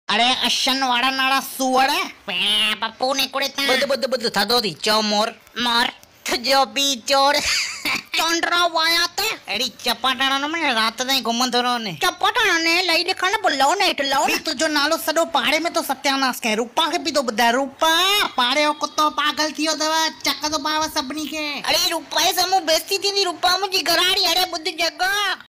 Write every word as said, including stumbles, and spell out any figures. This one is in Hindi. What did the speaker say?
अरे अशन वाड़ा नाड़ा सुवड़ पे पप्पू ने कुड़े ता बद बद बद था दो दी चौ मोर मोर जो बी चोर चोंडरा वाया ते एड़ी चपाटाणा न में रात ताईं घुमंदो रहो ने चपटाणा ने लई दिखा न बुलाओ ने इट लाओ बी तुझो नालो सॾो पाड़े में तो सत्यानाश कहे रूपा के भी तो ॿुधाए रूपा पाड़े जो कुत्तो पागल थियो अथव चक तो पाव सभिनी खे अरे रूपा जे साम्हूं बेइज्जती थींदी रूपा मुंहिंजी घराड़ी अरे ॿुध जॻह